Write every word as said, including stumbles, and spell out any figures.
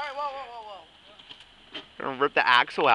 Alright, whoa, whoa, whoa, whoa. Gonna rip the axle out.